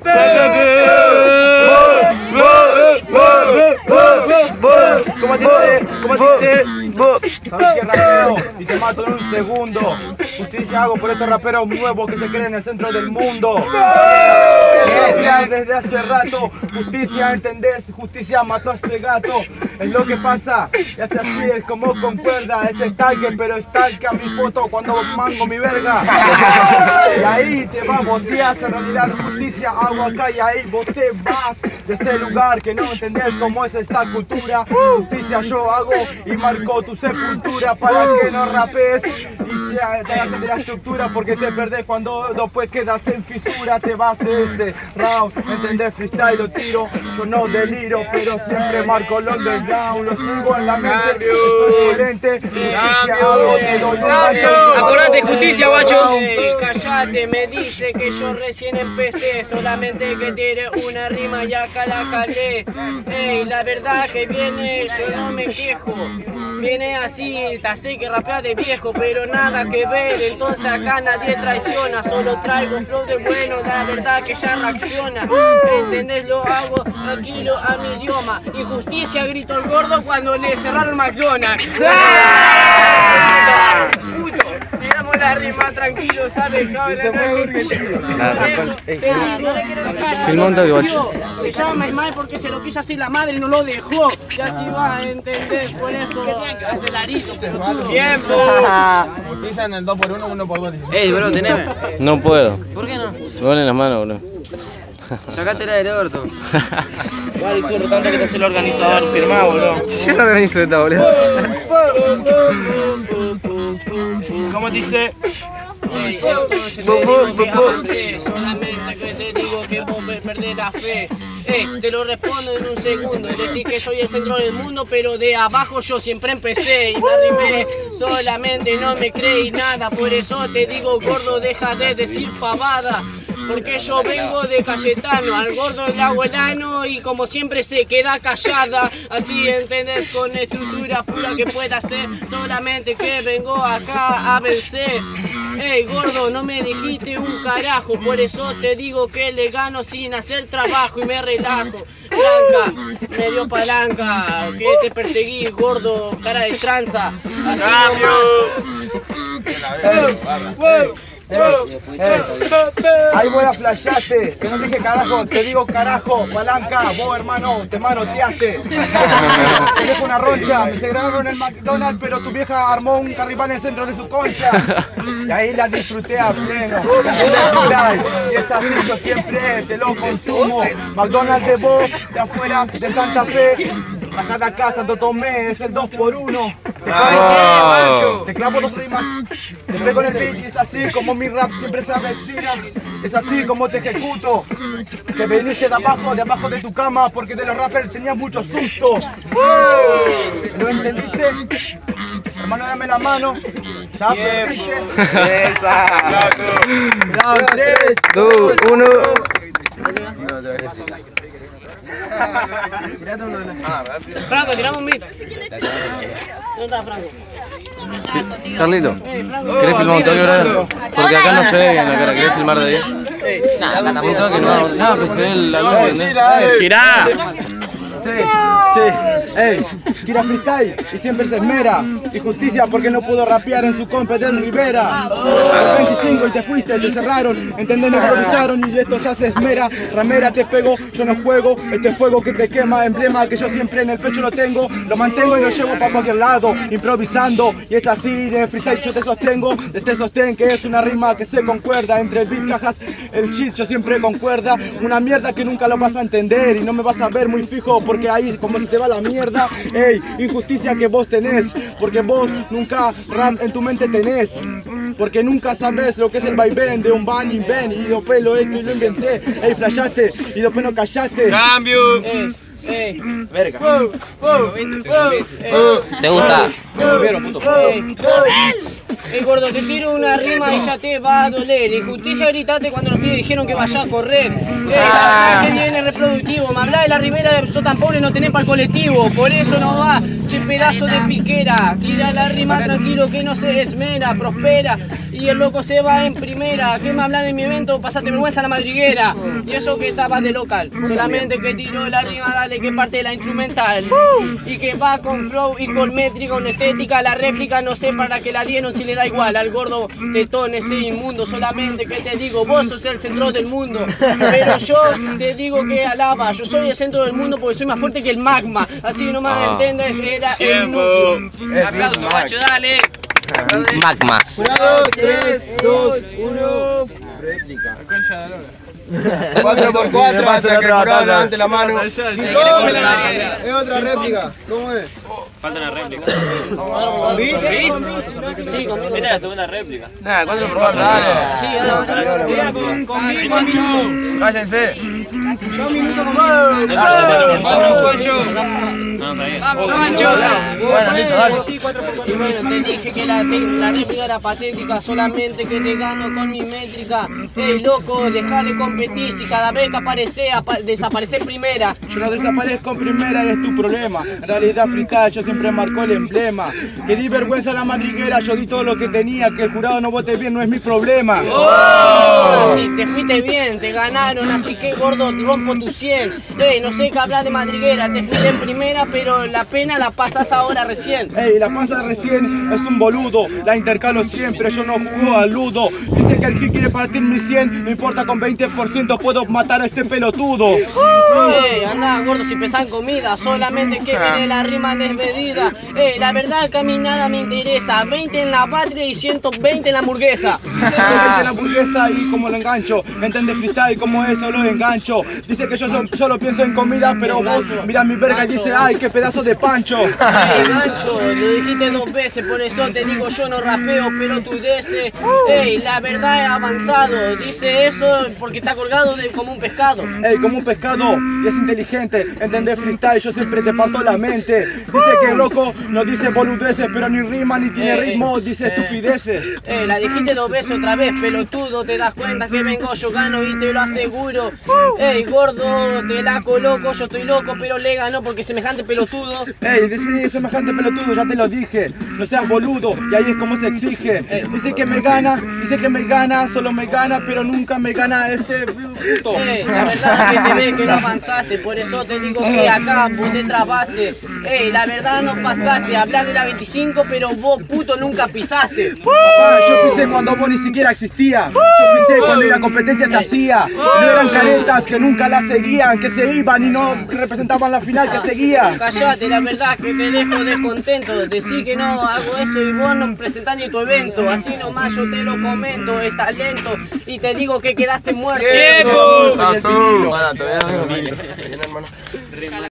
¿Cómo dice? ¿Sabes qué, rapero? Y te mato en un segundo. Justicia hago por estos raperos nuevos que se creen en el centro del mundo. Desde hace rato, justicia, ¿entendés? Justicia mató a este gato. Es lo que pasa, y hace así, es como concuerda. Es stalker, pero stalker mi foto cuando mango mi verga. Y ahí te vamos, si hace realidad justicia hago acá y ahí vos te vas de este lugar que no entendés cómo es esta cultura. Justicia yo hago y marco tu sepultura para que no rapes y te hagas de la estructura porque te perdés cuando después quedas en fisura. Te vas de este round, ¿entendés? Freestyle lo tiro, yo no deliro, pero siempre marco el underground, lo sigo en la mente, estoy excelente. Justicia hago, te doy un gancho. Acordate, justicia, guacho. Callate, me dice que yo recién empecé, solamente que tiré una rima y acá la calé. Ey, la verdad que viene, yo no me quejo. Viene así, te sé que rapea de viejo, pero nada que ver, entonces acá nadie traiciona, solo traigo flow de bueno, la verdad que ya reacciona. ¿Entendés? Lo hago tranquilo a mi idioma. Injusticia gritó el gordo cuando le cerraron McDonald's. Digamos la rima tranquilo, ¿sabes? Se llama Ismael porque se lo quiso así la madre y no lo dejó. Ya si va a entender, por eso hace larito. ¡Tiempo! Dicen el 2x1, 1x2. Ey, bro, teneme. No puedo. ¿Por qué no? Me duelen las manos, bro. Sacátela del orto. Igual y tú rotando que te hace el organizador firmado, boludo. Yo no organizo esta, boludo. ¿Cómo dice? Entonces te digo que avancé, solamente que te digo que vos perdés la fe. Te lo respondo en un segundo, es decir que soy el centro del mundo, pero de abajo yo siempre empecé y me arrimé, solamente no me creí nada, por eso te digo gordo, deja de decir pavada. Porque yo vengo de Cayetano, al gordo le hago el ano y como siempre se queda callada. Así entendés, con estructura pura que pueda ser, solamente que vengo acá a vencer. Ey gordo, no me dijiste un carajo, por eso te digo que le gano sin hacer trabajo y me relajo. Blanca, me dio palanca, que te perseguí gordo, cara de tranza. Así Ahí voy a flashearte, que no dije carajo, te digo carajo, palanca, vos hermano, te manoteaste. Te dejo una roncha, me segregaron en el McDonald's, pero tu vieja armó un carribán en el centro de su concha. Y ahí la disfruté a pleno, y es así, yo siempre te lo consumo. McDonald's de vos, de afuera, de Santa Fe. A cada casa Santo Tomé es el 2x1. Te clavo 2 rimas, te pego en el beat y es así como mi rap siempre se avecina. Es así como te ejecuto. Que viniste de abajo de tu cama porque de los rappers tenías mucho susto. ¿Lo entendiste? Hermano, dame la mano. ¿Ya perdiste? Esa. 3, 2, 1. Franco, tiramos un beat. ¿Dónde está Franco? Carlito, ¿querés filmar un toque ahora? Porque acá no se ve bien la cara, ¿querés filmar de ahí? Un toque, no, que se ve la luz, ¿entendés? ¡Girá! Sí. Ey, tira freestyle y siempre se esmera. Y justicia porque no pudo rapear en su compa del Rivera. El 25 y te fuiste, te cerraron, entendés, me improvisaron y esto ya se esmera. Ramera te pego, yo no juego, este fuego que te quema, emblema que yo siempre en el pecho lo tengo. Lo mantengo y lo llevo para cualquier lado, improvisando. Y es así, de freestyle yo te sostengo, de este sostén que es una rima que se concuerda. Entre el beat, cajas, el shit yo siempre concuerda. Una mierda que nunca lo vas a entender y no me vas a ver muy fijo porque ahí como se te va la mierda. Ey, injusticia que vos tenés, porque vos nunca rap en tu mente tenés. Porque nunca sabes lo que es el vaivén de un van y ven. Y después lo hecho y lo inventé. Ey, flashaste y después no callaste. ¡Cambio! Verga. ¿Te gusta? Gordo, te tiro una rima y ya te va a doler. Injusticia gritaste cuando los pibes dijeron que vaya a correr. Que viene reproductivo. Me habla de la ribera de sos tan pobre, no tenés para el colectivo. Por eso no va. che pedazo de piquera. Tira la rima tranquilo que no se esmera, prospera. Y el loco se va en primera. ¿Qué me habla de mi evento? Pasate vergüenza a la madriguera. Y eso que estaba de local. Solamente que tiró la rima, dale que parte la instrumental. Y que va con flow y con métrica, con estética. La réplica no sé para qué la dieron si le da igual al gordo tetón este inmundo. Solamente que te digo, vos sos el centro del mundo. Pero yo te digo que alaba. Yo soy el centro del mundo porque soy más fuerte que el magma. Así que no me entiendes, era el núcleo. Aplauso, macho, dale. Magma. Jurado, 3, 2, 1. Réplica. 4x4 hasta que el jurado levante la mano. Es otra réplica. ¿Cómo es? Falta una réplica. ¿Con beat? Sí, con Esta es la segunda réplica. Nada, 4x4, dale. Sí, Cállense. 2 minutos con beat. Vamos, Pocho. No sabía. Vamos, Pancho. Bueno, listo, dale. Y bueno, te dije que la réplica era patética, solamente que te gano con mi métrica. Ey, loco, deja de competir, si cada vez que aparece, desaparece primera. Yo no desaparezco en primera y es tu problema. En realidad freestyle yo siempre marcó el emblema. Que di vergüenza a la madriguera, yo di todo lo que tenía. Que el jurado no vote bien no es mi problema. Ahora sí, te fuiste bien, te ganaron, así que gordo, rompo tu 100. Ey, no sé qué hablar de madriguera, te fuiste en primera, pero la pena la pasas ahora recién. Ey, la pasa recién es un boludo. La intercalo siempre, yo no jugo al ludo. Dice que el G quiere partir mi 100. No importa, con 20% puedo matar a este pelotudo. Ey, anda gordo si pesan comida, solamente que viene la rima desmedida. Ey, la verdad que a mí nada me interesa. 20 en la patria y 120 en la hamburguesa. 120 en la hamburguesa y como lo engancho. ¿Entendés freestyle como eso lo engancho? Dice que yo solo pienso en comida, pero vos mirá mi verga y dice, ay, qué pedazo de pancho. Ey, gancho, lo dijiste 2 veces, por eso te digo yo no rapeo, pero tú dices, ey, la verdad he avanzado. Dice eso porque está colgado como un pescado. Ey, como un pescado y es inteligente. ¿Entendés freestyle? Yo siempre te parto la mente. Dice que el loco no dice boludeces, pero ni rima ni tiene ritmo, dice estupideces. La dijiste 2 veces otra vez, pelotudo, te das cuenta que vengo, yo gano y te lo aseguro. Ey, gordo, te la coloco, yo estoy loco, pero le gano porque semejante pelotudo. Ey, dice semejante pelotudo, ya te lo dije. No seas boludo, y ahí es como se exige. Dice que me gana, solo me gana, pero nunca me gana este puto. Ey, la verdad es que te ves que no avanzaste, por eso te digo que acá vos te trabaste. Ey, la verdad no pasaste, hablar de la 25, pero vos puto nunca pisaste. Papá, yo pisé cuando vos ni siquiera existía. Yo pisé cuando la competencia se hacía. No eran caretas que nunca la seguían, que se iban y no representaban la final que seguía. Callate, la verdad que te dejo descontento. Decí que no hago eso y vos no presentás ni tu evento. Así nomás yo te lo comento, estás lento y te digo que quedaste muerto. ¡Viejo! Bueno, todavía no.